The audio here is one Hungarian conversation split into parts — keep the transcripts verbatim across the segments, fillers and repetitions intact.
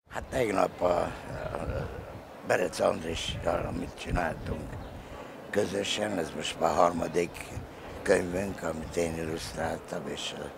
Hát tegnap a, a Berec Andrissal, amit csináltunk közösen, ez most már harmadik könyvünk, amit én illusztráltam, és a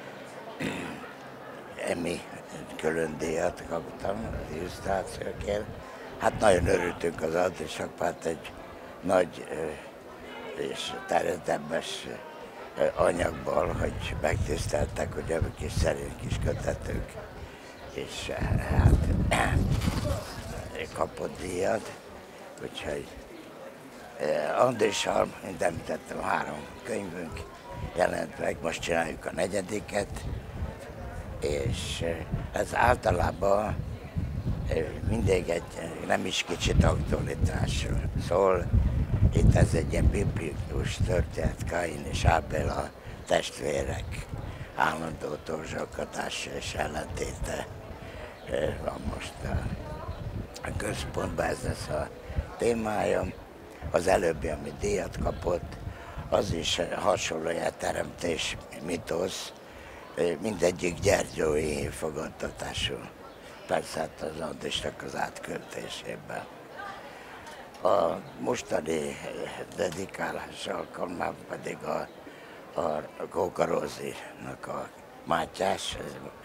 Emmy külön díjat kaptam az illusztrációkért. Hát nagyon örültünk az Andrissakpát, egy nagy és terjedelmes anyagból, hogy megtiszteltek, hogy a kis szerény kis kötetők, és hát kapott díjat, úgyhogy Andrissal, mint említettem, három könyvünk jelent meg, most csináljuk a negyediket, és ez általában mindig egy nem is kicsit aktualitásról szól. Itt ez egy ilyen biblikus történet, Kain és Ábel, a testvérek állandó torzsolgatása és ellentéte van most a, a központban, ez lesz a témája. Az előbbi, ami díjat kapott, az is hasonló teremtés mitosz, mindegyik gyergyói fogadtatású. Persze hát az Andrissnak az átköltésében. A mostani dedikálás alkalmával pedig a, a Kóka Rózinak a Mátyás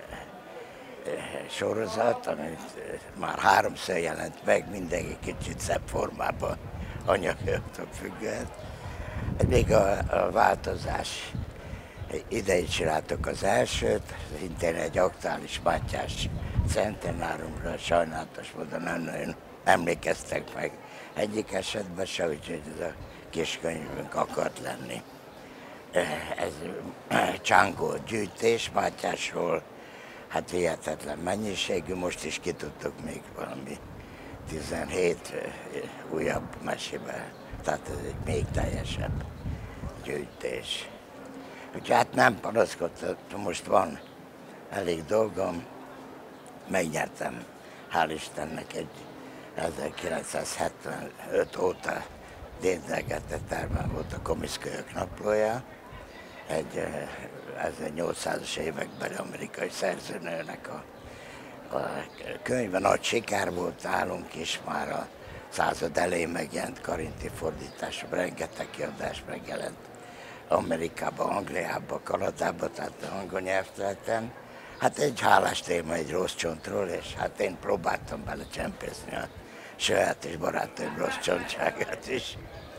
sorozat, amit már háromszor jelent meg, mindenki kicsit szebb formában, anyagoktól függően. Még a, a változás idei csináltuk az elsőt, szintén egy aktuális Mátyás centenárumra, sajnálatos módon nem nagyon emlékeztek meg egyik esetben se, úgyhogy ez a kis könyvünk akart lenni. Ez csángó gyűjtés Mátyásról, hát hihetetlen mennyiségű, most is ki tudtuk még valami tizenhét újabb mesébe, tehát ez egy még teljesebb gyűjtés. Úgyhogy hát nem panaszkodtam, most van elég dolgom, megnyertem, hál' Istennek, egy ezerkilencszázhetvenöt óta dédelgetett termen volt a Komiszkölyök naplója, egy ezernyolcszázas évekbeli amerikai szerzőnőnek a, a könyve. Nagy siker volt nálunk is, már a század elején megjelent karinti fordítású, rengeteg kiadás megjelent Amerikában, Angliában, Kanadában, tehát angol nyelvterületen. Hát egy hálás téma egy rossz csontról, és hát én próbáltam bele csempészni a saját és barátaim rossz csontságát is.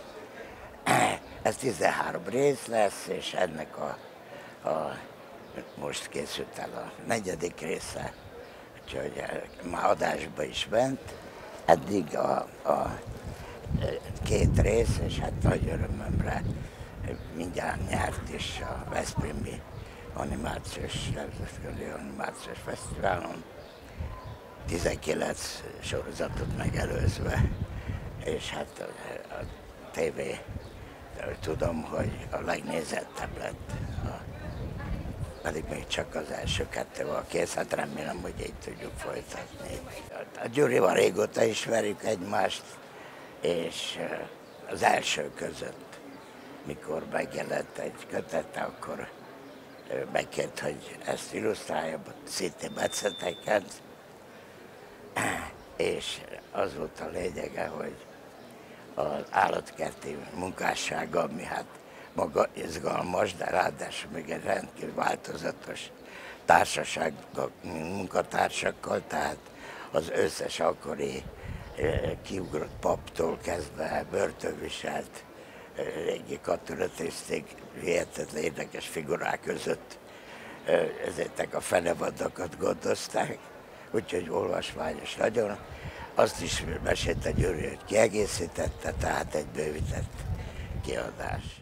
Ez tizenhárom rész lesz, és ennek a, a most készült el a negyedik része, úgyhogy már adásba is ment. Eddig a, a két rész, és hát nagy örömömre mindjárt nyert is a Veszprémi animációs, nemzetközi animációs fesztiválon, tizenkilenc sorozatot megelőzve, és hát a, a tévé, tudom, hogy a legnézettebb lett, a, pedig még csak az első kettővel kész, hát remélem, hogy így tudjuk folytatni. A Gyurival régóta ismerjük egymást, és az első között, mikor megjelent egy kötete, akkor megkért, hogy ezt illusztrálja, szintén metszeteket, és az volt a lényege, hogy az állatkerti munkássága, ami hát maga izgalmas, de ráadásul még egy rendkívül változatos társaság munkatársakkal, tehát az összes akkori kiugrott paptól kezdve börtönviselt régi katonatiszték hihetetlen érdekes figurák között ezeket a fenevadakat gondozták, úgyhogy olvasmányos nagyon. Azt is mesélte Gyuri, hogy kiegészítette, tehát egy bővített kiadás.